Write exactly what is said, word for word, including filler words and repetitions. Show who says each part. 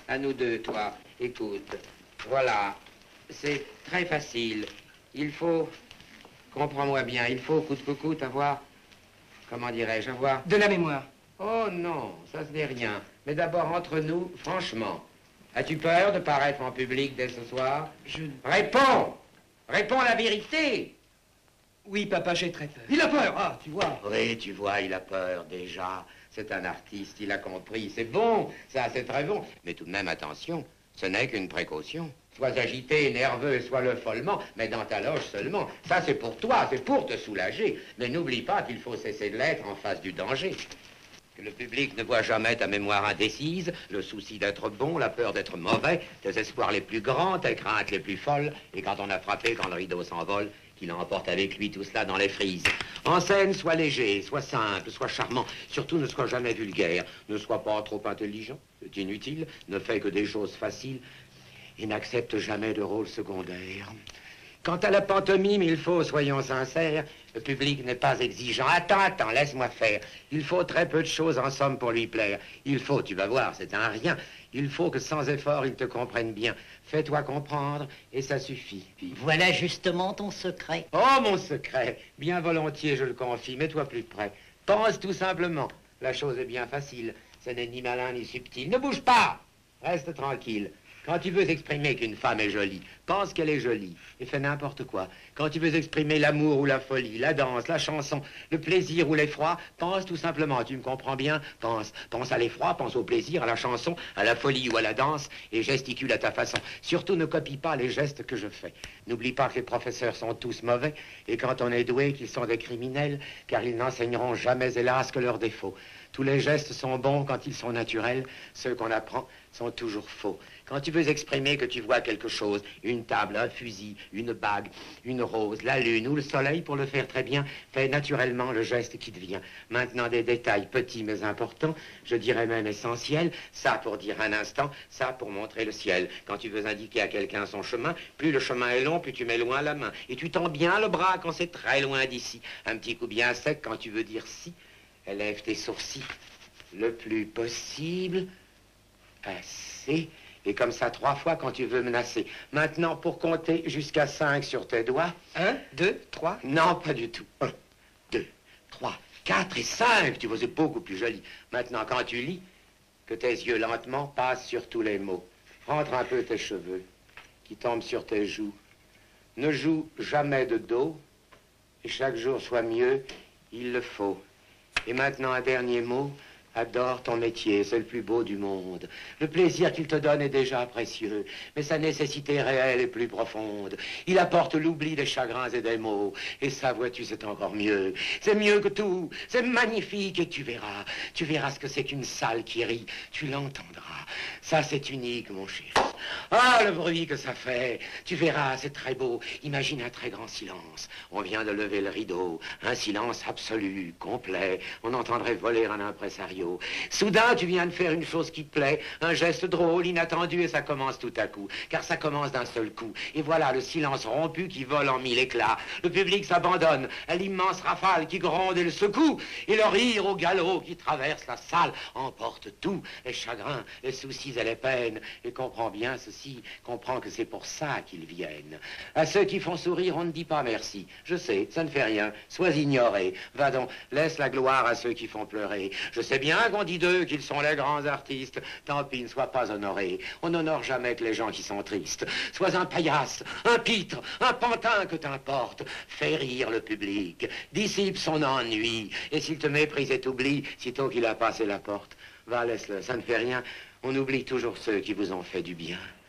Speaker 1: À nous deux, toi. Écoute. Voilà. C'est très facile. Il faut... Comprends-moi bien. Il faut, coûte que coûte, avoir... Comment dirais-je, avoir...
Speaker 2: De la mémoire.
Speaker 1: Oh non, ça ce n'est rien. Mais d'abord, entre nous, franchement. As-tu peur de paraître en public dès ce soir?
Speaker 2: Je...
Speaker 1: Réponds! Réponds la vérité!
Speaker 2: Oui, papa, j'ai très peur.
Speaker 1: Il a peur! Ah, tu vois. Oui, tu vois, il a peur, déjà. C'est un artiste, il a compris. C'est bon, ça, c'est très bon. Mais tout de même, attention, ce n'est qu'une précaution. Sois agité, nerveux, sois-le follement, mais dans ta loge seulement. Ça, c'est pour toi, c'est pour te soulager. Mais n'oublie pas qu'il faut cesser de l'être en face du danger. Que le public ne voit jamais ta mémoire indécise, le souci d'être bon, la peur d'être mauvais, tes espoirs les plus grands, tes craintes les plus folles, et quand on a frappé, quand le rideau s'envole, qu'il emporte avec lui tout cela dans les frises. En scène, sois léger, sois simple, sois charmant, surtout ne sois jamais vulgaire, ne sois pas trop intelligent, c'est inutile, ne fais que des choses faciles, et n'accepte jamais de rôle secondaire. Quant à la pantomime, il faut, soyons sincères, le public n'est pas exigeant. Attends, attends, laisse-moi faire. Il faut très peu de choses en somme pour lui plaire. Il faut, tu vas voir, c'est un rien. Il faut que sans effort, il te comprenne bien. Fais-toi comprendre et ça suffit.
Speaker 3: Voilà justement ton secret.
Speaker 1: Oh, mon secret. Bien volontiers, je le confie. Mets-toi plus près. Pense tout simplement. La chose est bien facile. Ce n'est ni malin ni subtil. Ne bouge pas. Reste tranquille. Quand tu veux exprimer qu'une femme est jolie, pense qu'elle est jolie et fais n'importe quoi. Quand tu veux exprimer l'amour ou la folie, la danse, la chanson, le plaisir ou l'effroi, pense tout simplement, tu me comprends bien? Pense, pense à l'effroi, pense au plaisir, à la chanson, à la folie ou à la danse et gesticule à ta façon. Surtout ne copie pas les gestes que je fais. N'oublie pas que les professeurs sont tous mauvais et quand on est doué qu'ils sont des criminels, car ils n'enseigneront jamais, hélas, que leurs défauts. Tous les gestes sont bons quand ils sont naturels, ceux qu'on apprend sont toujours faux. Quand tu veux exprimer que tu vois quelque chose, une table, un fusil, une bague, une rose, la lune ou le soleil, pour le faire très bien, fais naturellement le geste qui te vient. Maintenant, des détails petits mais importants, je dirais même essentiels, ça pour dire un instant, ça pour montrer le ciel. Quand tu veux indiquer à quelqu'un son chemin, plus le chemin est long, plus tu mets loin la main. Et tu tends bien le bras quand c'est très loin d'ici. Un petit coup bien sec quand tu veux dire si. Élève tes sourcils le plus possible. Assez. Et comme ça, trois fois quand tu veux menacer. Maintenant, pour compter jusqu'à cinq sur tes doigts.
Speaker 2: Un, deux, trois.
Speaker 1: Non, pas du tout. Un, deux, trois, quatre et cinq. Tu vois, c'est beaucoup plus joli. Maintenant, quand tu lis, que tes yeux lentement passent sur tous les mots. Rentre un peu tes cheveux qui tombent sur tes joues. Ne joue jamais de dos. Et chaque jour soit mieux, il le faut. Et maintenant, un dernier mot. Adore ton métier, c'est le plus beau du monde. Le plaisir qu'il te donne est déjà précieux, mais sa nécessité réelle est plus profonde. Il apporte l'oubli des chagrins et des maux. Et ça, vois-tu, c'est encore mieux. C'est mieux que tout. C'est magnifique et tu verras. Tu verras ce que c'est qu'une salle qui rit. Tu l'entendras. Ça, c'est unique, mon chéri. Ah, le bruit que ça fait. Tu verras, c'est très beau. Imagine un très grand silence. On vient de lever le rideau. Un silence absolu, complet. On entendrait voler un impresario. Soudain, tu viens de faire une chose qui te plaît, un geste drôle, inattendu, et ça commence tout à coup. Car ça commence d'un seul coup. Et voilà le silence rompu qui vole en mille éclats. Le public s'abandonne à l'immense rafale qui gronde et le secoue. Et le rire au galop qui traverse la salle emporte tout. Les chagrins, les soucis et les peines. Et comprends bien ceci, comprends que c'est pour ça qu'ils viennent. À ceux qui font sourire, on ne dit pas merci. Je sais, ça ne fait rien. Sois ignoré. Va donc, laisse la gloire à ceux qui font pleurer. Je sais bien qu'on dit d'eux qu'ils sont les grands artistes. Tant pis, ne sois pas honoré. On n'honore jamais que les gens qui sont tristes. Sois un paillasse, un pitre, un pantin, que t'importe. Fais rire le public, dissipe son ennui. Et s'il te méprise et t'oublie, sitôt qu'il a passé la porte, va, laisse-le, ça ne fait rien. On oublie toujours ceux qui vous ont fait du bien.